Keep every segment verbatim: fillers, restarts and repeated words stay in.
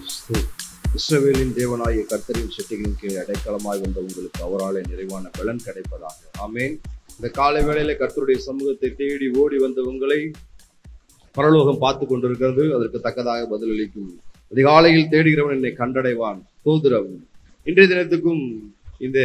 இஸ்ரவேலின் தேவனாகிய கர்த்தரின் செட்டிகளின் கீழ் அடைக்கலமாய் வந்த உங்களுக்கு அவராலே நிறைவான பலன் கிடைப்பதாக. ஆமேன். இந்த காலை வேளையில கர்த்தருடைய சமூகத்தை தேடி ஓடி வந்த உங்களை பரலோகம் பார்த்து கொண்டிருக்கிறது. அதற்கு தக்கதாக பதிலளிக்கும். அதிகாலையில் தேடுகிறவன் என்னை கண்டடைவான். சோதரம் இன்றைய தினத்துக்கும் இந்த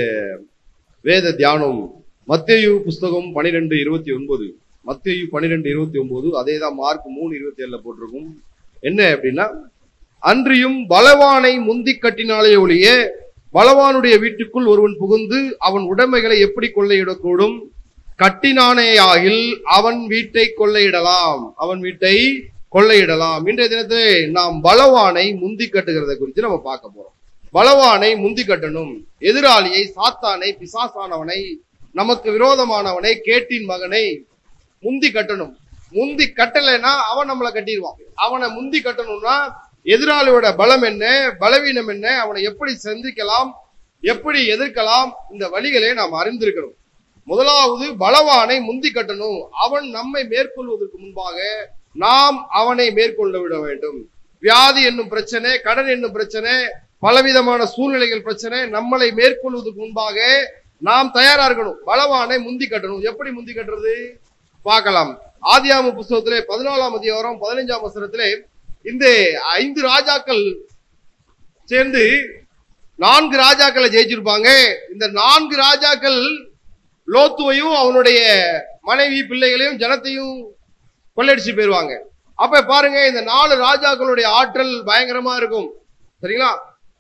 வேத தியானம் மத்தேயு புஸ்தகம் பனிரெண்டு இருபத்தி ஒன்பது மத்தேயு பனிரெண்டு இருபத்தி ஒன்பது அதே தான் மார்க் மூணு இருபத்தி ஏழுல போட்டிருக்கும். என்ன அப்படின்னா, அன்றியும் பலவானை முந்தி கட்டினாலே ஒழிய பலவானுடைய வீட்டுக்குள் ஒருவன் புகுந்து அவன் உடைமைகளை எப்படி கொள்ளையிடக்கூடும்? கட்டினானேயாகில் அவன் வீட்டை கொள்ளையிடலாம் அவன் வீட்டை கொள்ளையிடலாம். இன்றைய தினத்திலே நாம் பலவானை முந்தி கட்டுகிறத குறித்து நம்ம பார்க்க போறோம். பலவானை முந்தி கட்டணும். எதிராளியை, சாத்தானை, பிசாசானவனை, நமக்கு விரோதமானவனை, கேட்டின் மகனை முந்தி கட்டணும். முந்தி கட்டலைன்னா அவன் நம்மளை கட்டிடுவான். அவனை முந்தி கட்டணும்னா எதிராளியோட பலம் என்ன, பலவீனம் என்ன, அவனை எப்படி சந்திக்கலாம், எப்படி எதிர்க்கலாம், இந்த வழிகளை நாம் அறிந்திருக்கணும். முதலாவது பலவானை முந்தி கட்டணும். அவன் நம்மை மேற்கொள்வதற்கு முன்பாக நாம் அவனை மேற்கொள்ள விட வேண்டும். வியாதி என்னும் பிரச்சனை, கடன் என்னும் பிரச்சனை, பலவிதமான சூழ்நிலைகள் பிரச்சனை நம்மளை மேற்கொள்வதற்கு முன்பாக நாம் தயாரா இருக்கணும். பலவானை முந்தி கட்டணும். எப்படி முந்தி கட்டுறது பார்க்கலாம். ஆதியாகம புஸ்தகத்திலே பதினாலாம் அதிகாரம் பதினைஞ்சாம் வசனத்திலே இந்த ஐந்து ராஜாக்கள் சேர்ந்து நான்கு ராஜாக்களை ஜெயிச்சிருப்பாங்க. இந்த நான்கு ராஜாக்கள் லோத்துவையும் அவனுடைய மனைவி பிள்ளைகளையும் ஜனத்தையும் கொள்ளையடிச்சு போயிருவாங்க. அப்ப பாருங்க, இந்த நாலு ராஜாக்களுடைய ஆற்றல் பயங்கரமா இருக்கும். சரிங்களா?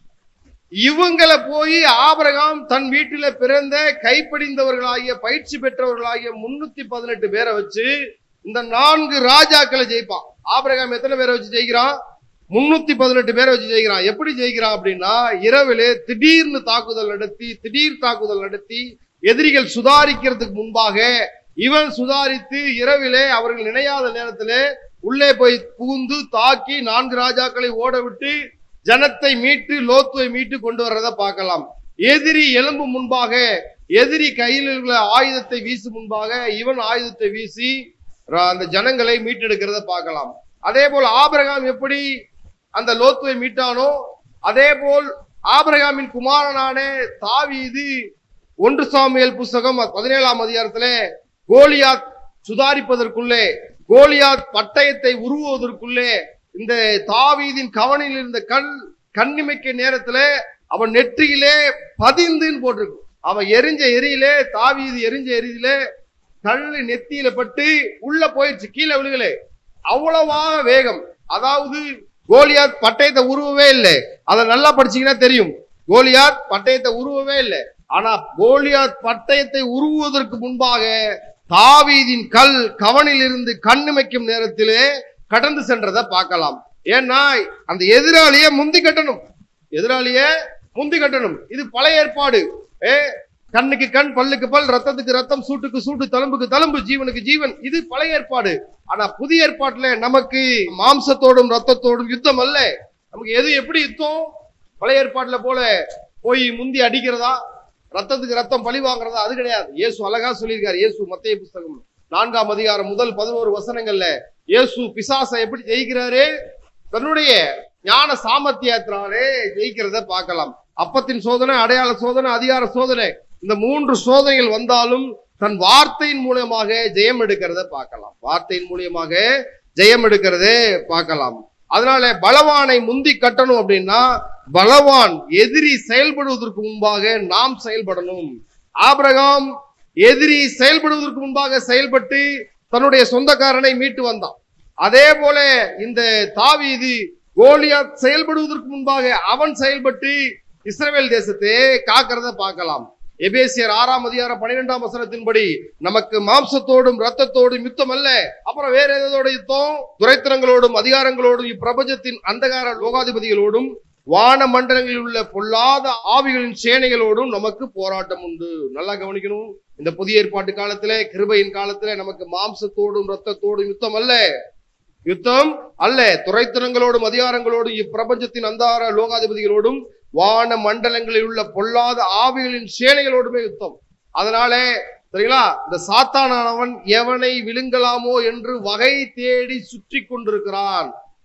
இவங்களை போய் ஆபிரகாம் தன் வீட்டில பிறந்த கைப்படிந்தவர்களாகிய பயிற்சி பெற்றவர்களாகிய முன்னூத்தி பதினெட்டு பேரை வச்சு இந்த நான்கு ராஜாக்களை ஜெயிப்பான். ஆபிரகாம் எத்தனை பேரை வச்சு ஜெயிக்கிறான்? முன்னூத்தி பதினெட்டு பேரை வச்சு ஜெயிக்கிறான். எப்படி ஜெயிக்கிறான் அப்படின்னா, இரவிலே திடீர்னு தாக்குதல் நடத்தி திடீர் தாக்குதல் நடத்தி எதிரிகள் சுதாரிக்கிறதுக்கு முன்பாக இவன் சுதாரித்து இரவிலே அவர்கள் நினையாத நேரத்திலே உள்ளே போய் புகுந்து தாக்கி நான்கு ராஜாக்களை ஓட விட்டு ஜனத்தை மீட்டு லோத்துவை மீட்டு கொண்டு வர்றத பார்க்கலாம். எதிரி எலும்பு முன்பாக, எதிரி கையில் உள்ள ஆயுதத்தை வீசு முன்பாக இவன் ஆயுதத்தை வீசி அந்த ஜனங்களை மீட்டெடுக்கிறத பார்க்கலாம். அதே போல் ஆபிரகாம் எப்படி அந்த லோத்துவை மீட்டானோ அதே போல் ஆபிரகாமின் குமாரனான தாவீது ஒன்று சாமுவேல் புஸ்தகம் பதினேழாம் அதிகாரத்துல கோலியாத் சுதாரிப்பதற்குள்ளே, கோலியாத் பட்டயத்தை உருவுவதற்குள்ளே இந்த தாவீதின் கவனில் இருந்த கண் கண்ணிமைக்க நேரத்துல அவன் நெற்றியிலே பதிந்துன்னு போட்டிருக்கும். அவன் எரிஞ்ச எரியிலே, தாவீது எரிஞ்ச எரியிலே கல்லு நெத்தியில பட்டு உள்ள போயிடுச்சு, கீழே விழுகல. அவ்வளவா வேகம். அதாவது கோலியாத் பட்டயத்தை உருவவே இல்லை. அதை நல்லா படிச்சீங்கன்னா தெரியும். கோலியாத் பட்டயத்தை உருவவே இல்லை. ஆனா கோலியாத் பட்டயத்தை உருவுவதற்கு முன்பாக தாவீதின் கல் கவனில் இருந்து கண்ணிமைக்கும் நேரத்திலே கடந்து சென்றதை பார்க்கலாம். ஏன்னா அந்த எதிராளியை முந்தி கட்டணும். எதிராளியை முந்தி கட்டணும். இது பழைய ஏற்பாடு. ஏ கண்ணுக்கு கண், பல்லுக்கு பல், ரத்தத்துக்கு ரத்தம், சூட்டுக்கு சூட்டு, தழும்புக்கு தழும்பு, ஜீவனுக்கு ஜீவன். இது பழைய ஏற்பாடு. ஆனா புதிய ஏற்பாட்டுல நமக்கு மாம்சத்தோடும் ரத்தத்தோடும் யுத்தம் அல்ல. நமக்கு எது எப்படி யுத்தம்? பழைய ஏற்பாட்டுல போல போய் முந்தி அடிக்கிறதா, ரத்தத்துக்கு ரத்தம் பழி வாங்குறதா? அது கிடையாது. இயேசு அழகா சொல்லியிருக்காரு. இயேசு மத்தேயு புஸ்தகம் நான்காம் அதிகாரம் முதல் பதினோரு வசனங்கள்ல இயேசு பிசாசை எப்படி ஜெயிக்கிறாரு? தன்னுடைய ஞான சாமர்த்தியத்தினாலே ஜெயிக்கிறத பார்க்கலாம். அப்பத்தின் சோதனை, அடையாள சோதனை, அதிகார சோதனை, இந்த மூன்று சோதனைகள் வந்தாலும் தன் வார்த்தையின் மூலமாக ஜெயம் எடுக்கிறத பார்க்கலாம். வார்த்தையின் மூலமாக ஜெயம் எடுக்கிறதே பார்க்கலாம். அதனால பலவானை முந்தி கட்டணும் அப்படின்னா, பலவான் எதிரி செயல்படுவதற்கு முன்பாக நாம் செயல்படணும். ஆபிரகாம் எதிரி செயல்படுவதற்கு முன்பாக செயல்பட்டு தன்னுடைய சொந்தக்காரனை மீட்டு வந்தான். அதே போல இந்த தாவீது கோலியாத் செயல்படுவதற்கு முன்பாக அவன் செயல்பட்டு இஸ்ரவேல் தேசத்தை காக்கிறத பார்க்கலாம். எபேசியர் ஆறாம் அதிகாரம் பன்னிரெண்டாம் வசனத்தின்படி நமக்கு மாம்சத்தோடும் ரத்தத்தோடும் யுத்தம் அல்ல. அப்புறம் வேற எதோட யுத்தம்? துரைத்தனங்களோடும் அதிகாரங்களோடும் இப்பிரபஞ்சத்தின் அந்தகார லோகாதிபதிகளோடும் வான மண்டலங்களில் உள்ள பொல்லாத ஆவிகளின் சேனைகளோடும் நமக்கு போராட்டம் உண்டு. நல்லா கவனிக்கணும். இந்த புதிய ஏற்பாட்டு காலத்துல, கிருபையின் காலத்துல நமக்கு மாம்சத்தோடும் ரத்தத்தோடும் யுத்தம் அல்ல. யுத்தம் அல்ல. துரைத்தனங்களோடும் அதிகாரங்களோடும் இப்பிரபஞ்சத்தின் அந்தார லோகாதிபதிகளோடும் வான மண்டலங்களில் உள்ள பொல்லாத ஆவிகளின் சேனைகளோடுமே யுத்தம். அதனால சரிங்களா, இந்த சாத்தானவன் எவனை விழுங்கலாமோ என்று வகை தேடி சுற்றி கொண்டிருக்கிறான்.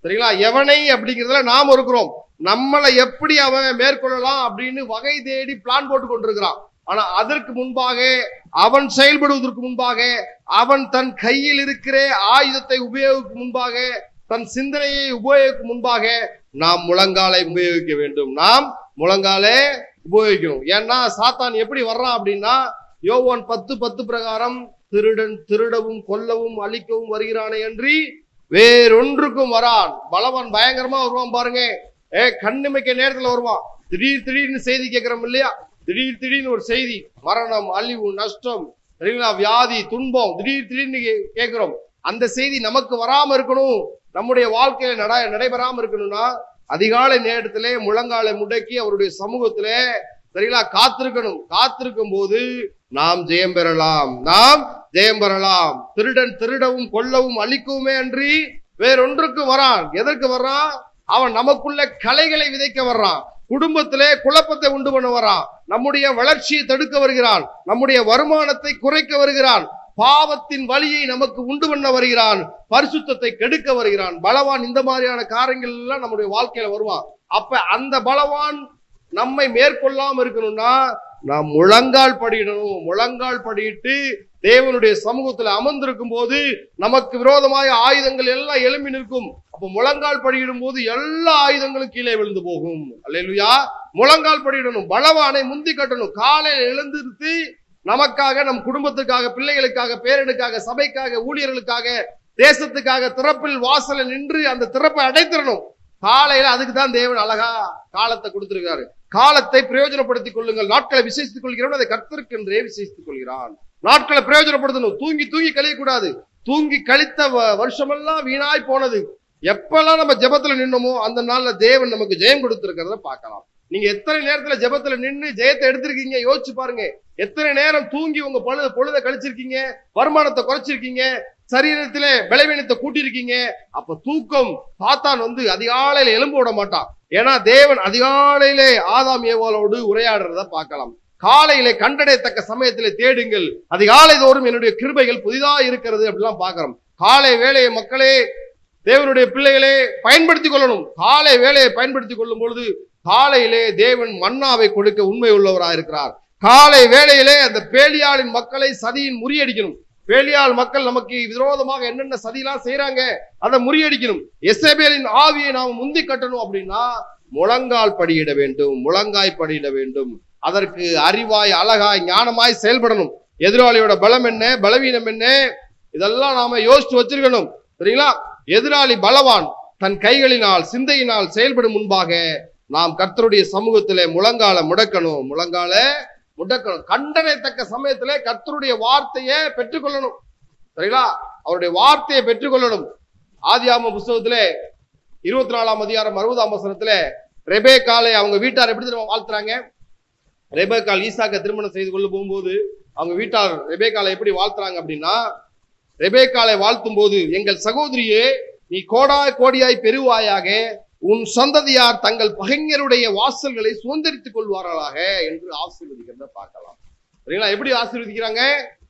சரிங்களா? எவனை அப்படிங்கிறதுல நாம் இருக்கிறோம். நம்மளை எப்படி அவன் மேற்கொள்ளலாம் அப்படின்னு வகை தேடி பிளான் போட்டு கொண்டிருக்கிறான். ஆனா அதற்கு முன்பாக, அவன் செயல்படுவதற்கு முன்பாக, அவன் தன் கையில் இருக்கிற ஆயுதத்தை உபயோகிக்கும் முன்பாக, தன் சிந்தனையை உபயோகிக்கும் முன்பாக நாம் முழங்காலை உபயோகிக்க வேண்டும். நாம் முழங்காலை உபயோகிக்கணும். ஏன்னா சாத்தான் எப்படி வர்றான் அப்படின்னா, யோவான் பத்து பத்து பிரகாரம் திருடன் திருடவும் கொல்லவும் அழிக்கவும் வருகிறானே அன்றி வேறொன்றுக்கும் வரான். பலவான் பயங்கரமா வருவான் பாருங்க. ஏ கண்ணுமைக்க நேரத்துல வருவான். திடீர் திடீர்னு செய்தி கேட்கிறோம் இல்லையா? திடீர் திடீர்னு ஒரு செய்தி, மரணம், அழிவு, நஷ்டம், சரிங்களா, வியாதி, துன்பம், திடீர் திடீர்னு கேட்கிறோம். அந்த செய்தி நமக்கு வராம இருக்கணும், நம்முடைய வாழ்க்கையில நட நடைபெறாம இருக்கணும்னா அதிகாலை நேரத்திலே முழங்காலை முடக்கி அவருடைய சமூகத்திலே சரிங்களா காத்திருக்கணும். காத்திருக்கும் போது நாம் ஜெயம் பெறலாம். நாம் ஜெயம் பெறலாம். திருடன் திருடவும் கொல்லவும் அழிக்கவுமே அன்றி வேறொன்றுக்கு வரான். எதற்கு வர்றான்? அவன் நமக்குள்ள கலைகளை விதைக்க வர்றான். குடும்பத்திலே குழப்பத்தை உண்டு பண்ண வர்றான். நம்முடைய வளர்ச்சியை தடுக்க வருகிறான். நம்முடைய வருமானத்தை குறைக்க வருகிறான். பாவத்தின் வழியை நமக்கு உண்டு பண்ண வருகிறான். பரிசுத்தத்தை கெடுக்க வருகிறான். பலவான் இந்த மாதிரியான காரியங்கள் எல்லாம் நம்முடைய வாழ்க்கையில வருவான். அப்ப அந்த பலவான் நம்மை மேற்கொள்ளாம இருக்கணும்னா நாம் முழங்கால் படியிடணும். முழங்கால் படியிட்டு தேவனுடைய சமூகத்துல அமர்ந்திருக்கும் போது நமக்கு விரோதമായ ஆயுதங்கள் எல்லாம் எழும்பி நிற்கும். அப்ப முழங்கால் படியிடும் போது எல்லா ஆயுதங்களும் கீழே விழுந்து போகும். அல்லேலூயா. முழங்கால் படியிடணும். பலவானை முந்தி கட்டணும். காலையில் எழுந்திருத்து நமக்காக, நம் குடும்பத்துக்காக, பிள்ளைகளுக்காக, பேரனுக்காக, சபைக்காக, ஊழியர்களுக்காக, தேசத்துக்காக திறப்பில் வாசல நின்று அந்த திறப்பை அடைத்திடணும். காலையில அதுக்கு தான் தேவன் அழகா காலத்தை கொடுத்திருக்காரு. காலத்தை பிரயோஜனப்படுத்திக் கொள்ளுங்கள், நாட்களை விசேஷித்துக் கொள்கிறோம், அதை கர்த்தருக்கென்றே விசேஷித்துக் கொள்கிறான். நாட்களை பிரயோஜனப்படுத்தணும். தூங்கி தூங்கி கழியக்கூடாது. தூங்கி கழித்த வருஷமெல்லாம் வீணாய் போனது. எப்பெல்லாம் நம்ம ஜெபத்துல நின்னோமோ அந்த நாள்ல தேவன் நமக்கு ஜெயம் கொடுத்திருக்கிறத பார்க்கலாம். நீங்க எத்தனை நேரத்துல ஜெபத்துல நின்று ஜெயத்தை எடுத்திருக்கீங்க யோசிச்சு பாருங்க. எத்தனை நேரம் தூங்கி உங்க பொழுது பொழுத கழிச்சிருக்கீங்க, வருமானத்தை குறைச்சிருக்கீங்க, சரீரத்திலே பலவீனத்தை கூட்டியிருக்கீங்க. அப்ப தூக்கம் சாத்தான் வந்து அதிகாலையில எலும்பு விட மாட்டான். ஏன்னா தேவன் அதிகாலையிலே ஆதாம் ஏவாளோடு உரையாடுறத பார்க்கலாம். காலையிலே கண்டடையத்தக்க சமயத்திலே தேடுங்கள், அதிகாலை தோறும் என்னுடைய கிருபைகள் புதிதா இருக்கிறது அப்படிலாம் பார்க்கிறோம். காலை வேலையை மக்களே, தேவனுடைய பிள்ளைகளே பயன்படுத்திக் கொள்ளணும். காலை வேலையை பயன்படுத்திக் கொள்ளும் பொழுது காலையிலே தேவன் மன்னாவை கொடுக்க உண்மை உள்ளவராக இருக்கிறார். காலை வேளையிலே அந்த பேலியாளின் மக்களை சதியின் முறியடிக்கணும். பேலியாள் மக்கள் நமக்கு விரோதமாக என்னென்ன சதியெல்லாம் செய்யறாங்க அதை முறியடிக்கணும். எசபேலின் ஆவியை நாம் முந்தி கட்டணும் அப்படின்னா முழங்கால் படியிட வேண்டும், முழங்காய் படியிட வேண்டும். அதற்கு அறிவாய், அழகாய், ஞானமாய் செயல்படணும். எதிராளியோட பலம் என்ன, பலவீனம் என்ன, இதெல்லாம் நாம யோசிச்சு வச்சிருக்கணும். சரிங்களா? எதிராளி பலவான் தன் கைகளினால் சிந்தையினால் செயல்படும் முன்பாக நாம் கர்த்தருடைய சமூகத்திலே முழங்கால முடக்கணும். முழங்கால முடக்கணும். கண்டனைத்தக்க சமயத்திலே கர்த்தருடைய வார்த்தையை பெற்றுக்கொள்ளணும். சரிங்களா? அவருடைய வார்த்தையை பெற்றுக்கொள்ளணும். ஆதியாகம புத்தகத்திலே இருபத்தி நாலாம் அதிகாரம் அறுபதாம் வசனத்துல ரெபேக்காலை அவங்க வீட்டார் எப்படி தெரியுமா வாழ்த்துறாங்க? ரெபேக்கால் ஈசாக்க திருமணம் செய்து கொள்ள போகும்போது அவங்க வீட்டார் ரெபேக்காலை எப்படி வாழ்த்துறாங்க அப்படின்னா, ரெபேக்காலை வாழ்த்தும் போது, எங்கள் சகோதரியே நீ கோடாய் கோடியாய் பெருவாயாக, உன் சந்ததியார் தங்கள் பகைஞருடைய வாசல்களை சுதந்திரித்துக் கொள்வார்களாக என்று ஆசீர்வதிக்கிறத பார்க்கலாம். சரிங்களா? எப்படி ஆசீர்வதிக்கிறாங்க?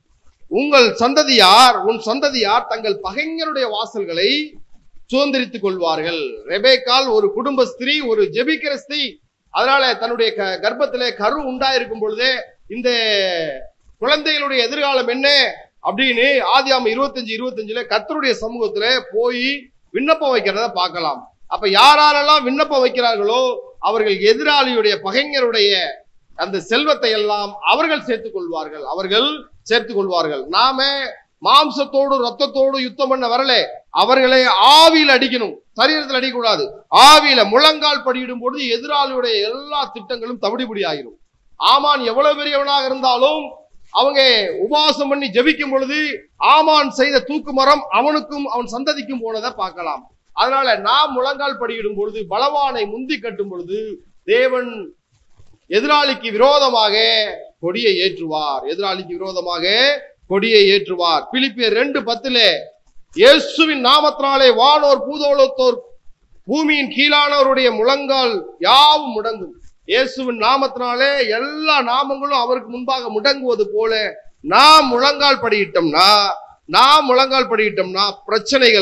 உங்கள் சந்ததியார், உன் சந்ததியார் தங்கள் பகைஞருடைய வாசல்களை சுதந்திரித்துக் கொள்வார்கள். ரெபேக்கால் ஒரு குடும்ப ஸ்திரீ, ஒரு ஜெபிக்கிற ஸ்திரீ. அதனால தன்னுடைய கர்ப்பத்திலே கரு உண்டாயிருக்கும் பொழுதே இந்த குழந்தைகளுடைய எதிர்காலம் என்ன அப்படின்னு ஆதியாகமம் இருபத்தஞ்சு இருபத்தஞ்சுல கர்த்தருடைய சமூகத்துல போய் விண்ணப்பம் வைக்கிறத பார்க்கலாம். அப்ப யாரெல்லாம் விண்ணப்பம் வைக்கிறார்களோ அவர்கள் எதிராளியுடைய பகைஞருடைய அந்த செல்வத்தை எல்லாம் அவர்கள் சேர்த்துக் கொள்வார்கள். அவர்கள் சேர்த்துக் கொள்வார்கள். நாம மாம்சத்தோடு ரத்தத்தோடு யுத்தம் பண்ண வரல, அவர்களை ஆவியில் அடிக்கணும், சரீரத்தில் அடிக்கக்கூடாது. ஆவியில முழங்கால் படியிடும் பொழுது எதிராளியுடைய எல்லா திட்டங்களும் தவிடுபடி ஆகிடும். ஆமான் எவ்வளவு பெரியவனாக இருந்தாலும் அவங்க உபவாசம் பண்ணி ஜெபிக்கும் பொழுது ஆமான் செய்த தூக்கு மரம் அவனுக்கும் அவன் சந்ததிக்கும் போனதை பார்க்கலாம். அதனால நாம் முழங்கால் படியிடும் பொழுது, பலவானை முந்தி கட்டும் பொழுது தேவன் எதிராளிக்கு விரோதமாக கொடியை ஏற்றுவார். எதிராளிக்கு விரோதமாக கொடியை ஏற்றுவார். பிலிப்பியர் ரெண்டு பத்துல இயேசுவின் நாமத்தினாலே வானோர் பூதோளத்தோர் பூமியின் கீழானவருடைய முழங்கால் யாவும் முடங்கும். இயேசுவின் நாமத்தினாலே எல்லா நாமங்களும் அவருக்கு முன்பாக முடங்குவது போல நாம் முழங்கால் படியிட்டோம்னா நாம் முழங்கால் படியிட்டோம்னா பிரச்சனைகள்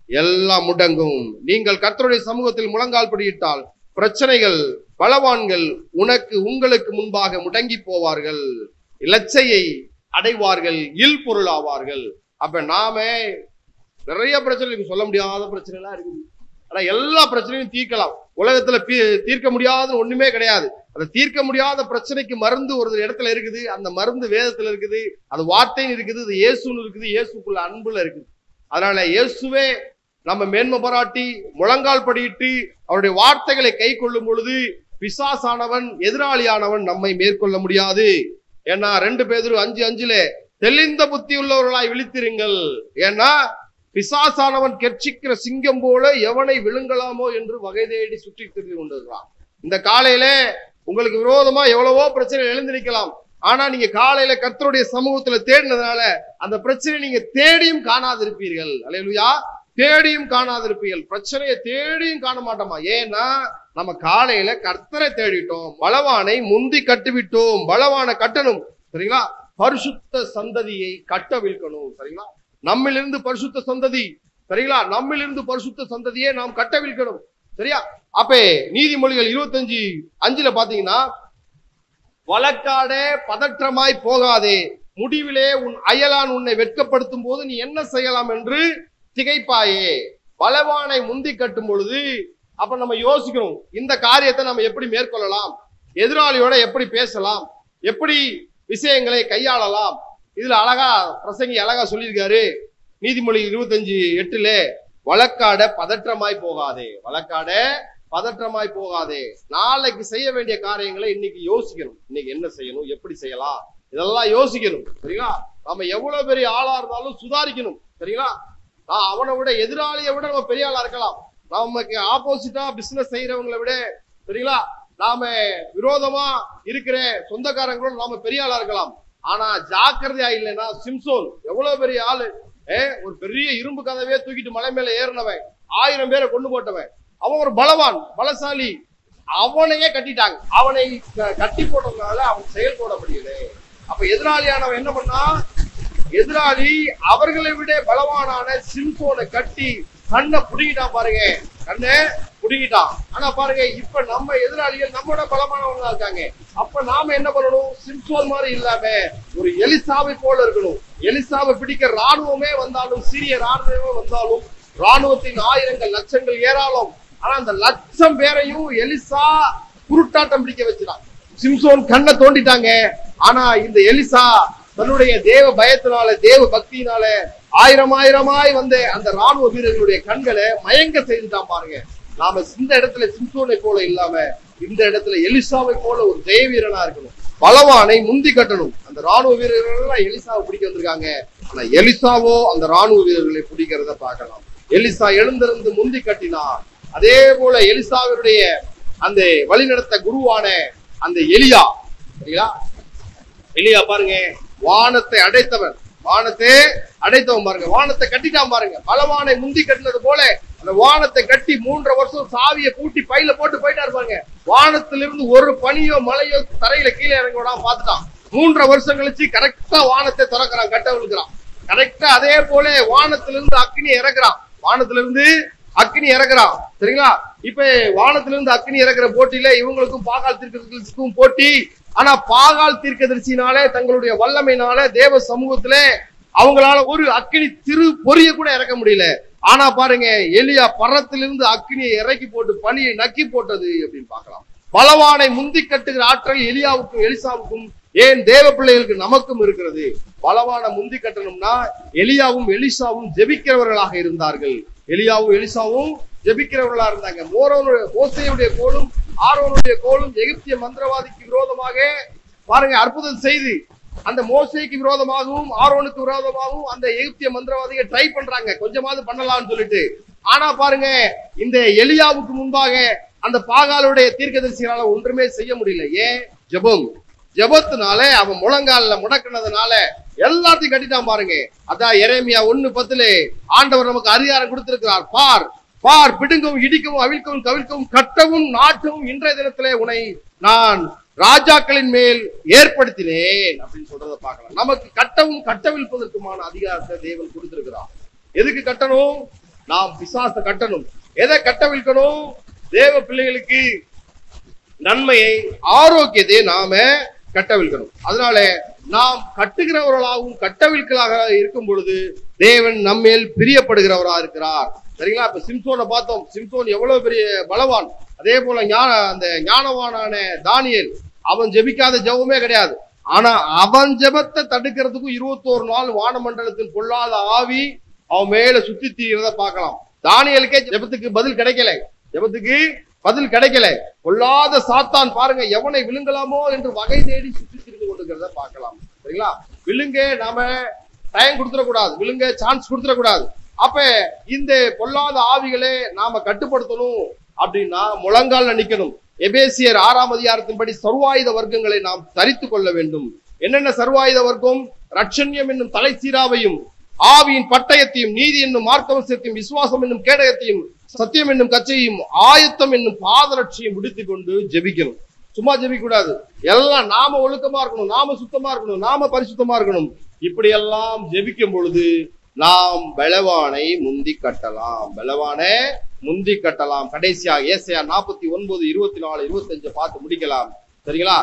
எல்லாம் முடங்கும். நீங்கள் கர்த்தருடைய சமூகத்தில் முழங்கால் படியிட்டால் பிரச்சனைகள், பலவான்கள் உனக்கு உங்களுக்கு முன்பாக முடங்கி போவார்கள், இலச்சையை அடைவார்கள், இல் பொருளாவார்கள். அப்ப நாம நிறைய பிரச்சனை, சொல்ல முடியாத பிரச்சனை எல்லாம் இருக்குது. ஆனா எல்லா பிரச்சனையும் தீர்க்கலாம். உலகத்துல தீர்க்க முடியாத ஒண்ணுமே கிடையாது. அதை தீர்க்க முடியாத பிரச்சனைக்கு மருந்து ஒரு இடத்துல இருக்குது. அந்த மருந்து வேதத்துல இருக்குது, அது வார்த்தைன்னு இருக்குது, அது இயேசுன்னு இருக்குது, இயேசுக்குள்ள அன்புல இருக்குது. அதனால இயேசுவே நம்ம மேன்மை பாராட்டி முழங்கால் படியிட்டு அவருடைய வார்த்தைகளை கை கொள்ளும் பொழுது பிசாசானவன், எதிராளியானவன் நம்மை மேற்கொள்ள முடியாது. ஏன்னா ரெண்டு பேதுரு அஞ்சு அஞ்சுல தெளிந்த புத்தி உள்ளவர்களாய் விழித்திருங்கள். ஏன்னா பிசாசானவன் கெர்ச்சிக்கிற சிங்கம் போல எவனை விழுங்கலாமோ என்று வகை தேடி சுற்றி திரிந்து கொண்டிருக்கிறான். இந்த காலையில உங்களுக்கு விரோதமா எவ்வளவோ பிரச்சனை எழுந்து நிற்கலாம். ஆனா நீங்க காலையில கர்த்தருடைய சமூகத்துல தேடினதுனால அந்த பிரச்சனை நீங்க தேடியும் காணாதிருப்பீர்கள். அல்லேலூயா. தேடியும் காணாதிருப்பீர்கள். பிரச்சனையை தேடியும் காண மாட்டோமா? ஏன்னா நம்ம காலையில கர்த்தரை தேடிட்டோம், பலவானை முந்தி கட்டுவிட்டோம். பலவானை கட்டணும், சரிங்களா? பரிசுத்த சந்ததியை கட்டவிழ்க்கணும், சரிங்களா? நம்மிலிருந்து பரிசுத்த சந்ததி, சரிங்களா? நம்மிலிருந்து பரிசுத்த சந்ததியை நாம் கட்டவிழ்க்கணும், சரியா? அப்ப நீதிமொழிகள் இருபத்தி அஞ்சு அஞ்சுல பாத்தீங்கன்னா, வழக்காடே பதற்றமாய் போகாதே, முடிவிலே உன் அயலான் உன்னை வெட்கப்படுத்தும் போது நீ என்ன செய்யலாம் என்று திகைப்பாயே. பலவானை முந்தி கட்டும் பொழுது அப்ப நம்ம யோசிக்கணும், இந்த காரியத்தை நம்ம எப்படி மேற்கொள்ளலாம், எதிராளியோட எப்படி பேசலாம், எப்படி விஷயங்களை கையாளலாம். இதுல அழகா பிரசங்கி அழகா சொல்லியிருக்காரு. நீதிமொழி இருபத்தி அஞ்சு எட்டுல வழக்காட பதற்றமாய் போகாதே, வழக்காட பதற்றமாய் போகாதே. நாளைக்கு செய்ய வேண்டிய காரியங்களை இன்னைக்கு யோசிக்கணும். இன்னைக்கு என்ன செய்யணும், எப்படி செய்யலாம், இதெல்லாம் யோசிக்கணும், சரிங்களா? நம்ம எவ்வளவு பெரிய ஆளா இருந்தாலும் சுதாரிக்கணும், சரிங்களா? நான் அவனை விட, எதிராளியை விட நம்ம பெரிய ஆளா இருக்கலாம். நமக்கு ஆப்போசிட்டா பிசினஸ் செய்யறவங்களை விட, சரிங்களா, நாம விரோதமா இருக்கிற சொந்தக்காரங்களோட நாம பெரிய ஆளா இருக்கலாம். ஆனா ஜாக்கிரதையா இல்லைன்னா சிம்சோன் எவ்வளவு பெரிய ஆளு, ஒரு பெரிய இரும்பு கதவே தூக்கிட்டு மலை மேல ஏறினவன், ஆயிரம் பேரை கொண்டு போட்டவன், அவன் ஒரு பலவான், பலசாலி. அவனையே கட்டிட்டாங்க. அவனை கட்டி போட்டதுனால அவன் செயல்பட முடியல. அப்ப எதிராளியானவன் என்ன பண்ணா, எதிராளி அவர்களை விட பலவானான சிம்சோனை கட்டி கண்ணை புடுங்கிட்டான். பாருங்க, கண்ணை புடுங்கிட்டான். ஆனா பாருங்க, இப்ப நம்ம எதிராளிகள் நம்மோட பலமானவங்களா இருக்காங்க. அப்ப நாம என்ன பண்ணணும், சிம்சோன் மாதிரி இல்லாம ஒரு எலிசாவை போல இருக்கணும். எலிசாவை பிடிக்க ராணுவமே வந்தாலும், சீரிய ராணுவமே வந்தாலும், ராணுவத்தின் ஆயிரங்கள் லட்சங்கள் ஏராளம். ஆனா அந்த லட்சம் பேரையும் எலிசா குருட்டாட்டம் பிடிக்க வச்சுட்டான். சிம்சோன் கண்ணை தோண்டிட்டாங்க. ஆனா இந்த எலிசா தன்னுடைய தேவ பயத்தினால, தேவ பக்தியினால ஆயிரம் ஆயிரமாய் வந்த அந்த ராணுவ வீரர்களுடைய கண்களை மயங்க செய்துட்டான். பாருங்க, நாம இந்த இடத்துல சிம்சோனை போல இல்லாம இந்த இடத்துல எலிசாவை போல ஒரு ஜெய வீரனா இருக்கணும். பலவானை முந்தி கட்டணும். அந்த ராணுவ வீரர்கள் எலிசாவை பிடிக்க வந்திருக்காங்க. ஆனா எலிசாவோ அந்த ராணுவ வீரர்களை பிடிக்கிறத பார்க்கலாம். எலிசா எழுந்திருந்து முந்தி கட்டினா, அதே போல எலிசாவினுடைய அந்த வழிநடத்த குருவான அந்த எலியா, சரிங்களா? எலியா பாருங்க, வானத்தை அடைத்தவன், வானத்தை அடைத்தவன் பாருங்க, வானத்தை கட்டிட்டான் பாருங்க. பலவானை முந்தி கட்டினது போல அந்த வானத்தை கட்டி மூன்றரை வருஷம் சாவியை பூட்டி பையில போட்டு போயிட்டாரு பாருங்க. வானத்திலிருந்து ஒரு பனியோ மலையோ தரையில கீழே இறங்க விடாம பார்த்துட்டான். மூன்றரை வருஷம் கழிச்சு கரெக்டா வானத்தை திறக்கிறான், கட்டவிழ்க்கிறான். கரெக்டா அதே போல வானத்திலிருந்து அக்னி இறக்குறான், வானத்திலிருந்து அக்னி இறக்குறான், சரிங்களா? இப்ப வானத்திலிருந்து அக்னி இறக்குற போட்டியில இவங்களுக்கும் பாகால் தீர்க்கதரிசிக்கும் போட்டி. ஆனா பாகால் தீர்க்கதரிசினால, தங்களுடைய வல்லமையினால தேவ சமூகத்துல அவங்களால ஒரு அக்னி திரு பொரிய கூட இறக்க முடியல. ஆனா பாருங்க, எலியா பரத்திலிருந்து அக்னியை இறக்கி போட்டு பனியை நக்கி போட்டது அப்படின்னு பார்க்கலாம். பலவானை முந்தி கட்டுகிற ஆற்றல் எலியாவுக்கும் எலிசாவுக்கும், ஏன் தேவ பிள்ளைகளுக்கு நமக்கும் இருக்கிறது. பலவான முந்தி கட்டணும்னா எலியாவும் எலிசாவும் ஜெபிக்கிறவர்களாக இருந்தார்கள். எலியாவும் எலிசாவும் ஜெபிக்கிறவர்களா இருந்தாங்க. மோசேயுடைய கோலும் ஆரோனுடைய கோலும் எகிப்திய மந்திரவாதிக்கு விரோதமாக பாருங்க அற்புதம் செய்து, அந்த மோசேக்கு விரோதமாகவும் ஆரோனுக்கு விரோதமாகவும் அந்த எகிப்திய மந்திரவாதிகள் ட்ரை பண்றாங்க, கொஞ்சமாவது பண்ணலாம்னு சொல்லிட்டு. ஆனா பாருங்க, இந்த எலியாவுக்கு முன்பாக அந்த பாகாலுடைய தீர்க்கதரிசியால ஒன்றுமே செய்ய முடியல. ஏன்? ஜெபம். ஜெபத்தினால அவன் முழங்கால முடக்கினதுனால எல்லாத்தையும் கட்டிட்டான் பாருங்க. அதான் எரேமியா ஒண்ணு பத்துல ஆண்டவர் நமக்கு அதிகாரம் கொடுத்திருக்கிறார். பார் பார் பிடுங்கவும் இடிக்கவும் அவிழ்க்கவும் கவிழ்க்கவும் கட்டவும் நாட்டவும் இன்றைய தினத்திலே உன்னை நான் ராஜாக்களின் மேல் ஏற்படுத்தினேன் அப்படின்னு சொல்றதை பார்க்கலாம். நமக்கு கட்டவும் கட்டவிழ்ப்பதற்குமான அதிகாரத்தை தேவன் கொடுத்திருக்கிறார். எதுக்கு கட்டணும்? நாம் பிசாசை கட்டணும். எதை கட்டவிழ்க்கணும்? தேவ பிள்ளைகளுக்கு நன்மையை, ஆரோக்கியத்தை நாம கட்டவிழ்க்கணும். அதனால நாம் கட்டுகிறவர்களாகவும் கட்டவிழ்களாக இருக்கும் பொழுது தேவன் நம்மேல் பிரியப்படுகிறவராக இருக்கிறார். சரிங்களா? இப்ப சிம்சோனை பார்த்தோம். சிம்சோன் எவ்வளவு பெரிய பலவான். அதே போல ஞான அந்த ஞானவானான தானியேல், அவன் ஜெபிக்காத ஜெபமே கிடையாது. ஆனா அவன் ஜெபத்தை தடுக்கிறதுக்கும் இருபத்தோரு நாள் வானமண்டலத்தின் பொல்லாத ஆவி அவன் மேல சுத்தி தீர்றத பார்க்கலாம். தானியேலுக்கே ஜெபத்துக்கு பதில் கிடைக்கல. ஜெபத்துக்கு பதில் கிடைக்கல. பொல்லாத சாத்தான் பாருங்க, எவனை விழுங்கலாமோ என்று வகை தேடி சுற்றி திரிந்து கொண்டிருக்கிறத பார்க்கலாம். சரிங்களா? விழுங்க நாம டைம் கொடுத்துடக்கூடாது, விழுங்க சான்ஸ் கொடுத்துடக்கூடாது. அப்ப இந்த பொல்லாத ஆவிகளை நாம கட்டுப்படுத்தணும் அப்படின்னா முழங்கால் நிக்கணும். எபேசியர் ஆறாம் அதிகாரத்தின்படி சர்வாயுத வர்க்கங்களை நாம் தரித்து கொள்ள வேண்டும். என்னென்ன சர்வாயுத வர்க்கம்? ரட்சண்யம் என்னும் தலை சீராவையும், ஆவியின் பட்டயத்தையும், நீதி என்னும் மார்க்கவசத்தையும், விசுவாசம் என்னும் கேடயத்தையும், சத்தியம் என்னும் கச்சையும், ஆயத்தம் என்னும் பாதரட்சியும் விடுத்துக் கொண்டு ஜெபிக்கணும். சும்மா ஜெபிக்க கூடாது. எல்லாம் நாம ஒழுக்கமா இருக்கணும், நாம சுத்தமா இருக்கணும், நாம பரிசுத்தமா இருக்கணும். இப்படி எல்லாம் ஜெபிக்கும் பொழுது நாம் பலவானை முந்தி கட்டலாம். பலவானை முந்தி கட்டலாம். கடைசியாக ஏசாயா நாற்பத்தி ஒன்பது இருபத்தி நாலு இருபத்தி அஞ்சு பார்த்து முடிக்கலாம். சரிங்களா?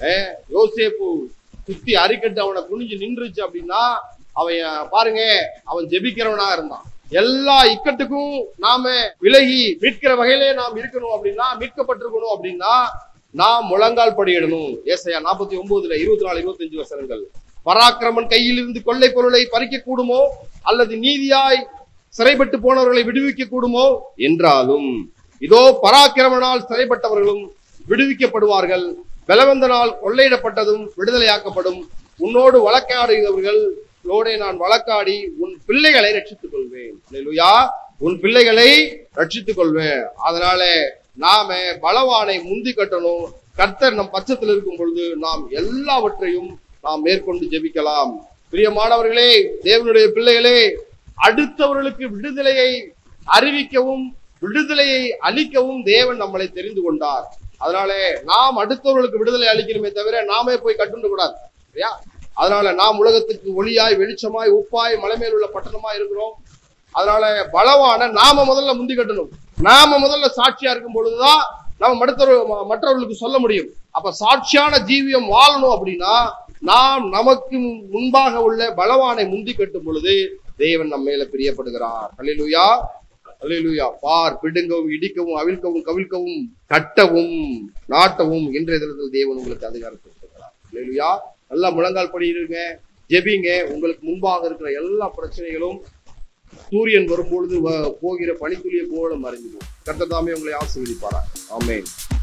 யோசேப்பு சுத்தி அரிக்கட்டு அவனை குனிஞ்சு நின்றுச்சு அப்படின்னா அவன் பாருங்க, அவன் ஜெபிக்கிறவனா இருந்தான். எல்லா இக்கட்டுக்கும் நாம விலகி மீட்கிற வகையிலே நாம் இருக்கணும். அப்படின்னா மீட்கப்பட்டிருக்கணும் அப்படின்னா நாம் முழங்கால் படியிடணும். ஏசாயா நாற்பத்தி ஒன்பதுல இருபத்தி நாலு இருபத்தி அஞ்சு வசனங்கள். பராக்கிரமன் கையில் இருந்து கொள்ளை பொருளை பறிக்க கூடுமோ, அல்லது நீதியாய் சிறைப்பட்டு போனவர்களை விடுவிக்க கூடுமோ என்றாலும் இதோ பராக்கிரமனால் சிறைப்பட்டவர்களும் விடுவிக்கப்படுவார்கள், பலவந்தனால் கொள்ளையிடப்பட்டதும் விடுதலையாக்கப்படும். உன்னோடு வழக்காடுகிறவர்கள் ோடே நான் வழக்காடி உன் பிள்ளைகளை ரட்சித்துக் கொள்வேன். அல்லேலூயா! உன் பிள்ளைகளை ரட்சித்துக் கொள்வேன். அதனால நாம பலவானை முந்தி கட்டணும். கர்த்தர் நம் பட்சத்தில் இருக்கும் பொழுது நாம் எல்லாவற்றையும் நாம் மேற்கொண்டு ஜெபிக்கலாம். பிரியமானவர்களே, தேவனுடைய பிள்ளைகளே, அடுத்தவர்களுக்கு விடுதலையை அறிவிக்கவும் விடுதலையை அளிக்கவும் தேவன் நம்மளை தெரிந்து கொண்டார். அதனால நாம் அடுத்தவர்களுக்கு விடுதலை அளிக்கணுமே தவிர நாமே போய் கட்டுண்டு கூடாது. சரியா? அதனால நாம் உலகத்துக்கு ஒளியாய், வெளிச்சமாய், உப்பாய், மலை மேல் உள்ள பட்டணமாய் இருக்கிறோம். அதனால பலவான நாம முதல்ல முந்தி கட்டணும். நாம முதல்ல சாட்சியா இருக்கும் பொழுதுதான் நம்ம மற்றவர்கள் மற்றவர்களுக்கு சொல்ல முடியும். அப்ப சாட்சியான ஜீவியம் வாழணும் அப்படின்னா நாம் நமக்கு முன்பாக உள்ள பலவானை முந்தி கட்டும் பொழுது தேவன் நம்ம மேல பிரியப்படுகிறார். அல்லேலூயா! அல்லேலூயா! பார், பிடுங்கவும், இடிக்கவும், அவிழ்க்கவும், கவிழ்க்கவும், கட்டவும், நாட்டவும் இன்றைய தினத்தில் தேவன் உங்களுக்கு அதிகாரத்தை கொடுக்கிறார். அல்லேலூயா! நல்லா முழங்கால் படியிருங்க, ஜெபிங்க. உங்களுக்கு முன்பாக இருக்கிற எல்லா பிரச்சனைகளும் சூரியன் வரும்பொழுது போகிற பனித்துளியை போல மறைஞ்சிடும். கர்த்தர் தாமே உங்களை ஆசீர்வதிப்பாரா. ஆமென்.